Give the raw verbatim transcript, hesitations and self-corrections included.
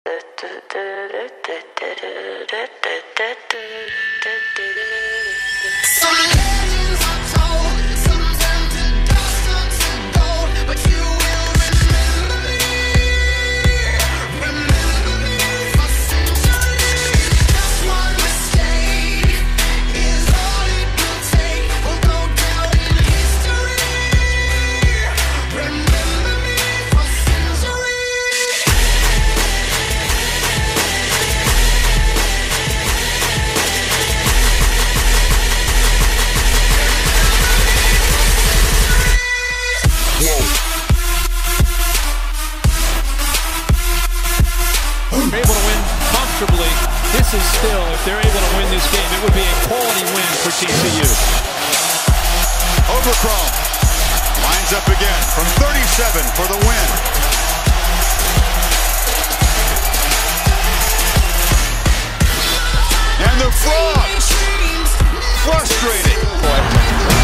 Able to win comfortably. This is still, if they're able to win this game, it would be a quality win for T C U. Overchrome lines up again from thirty-seven for the win. And the Frogs frustrated.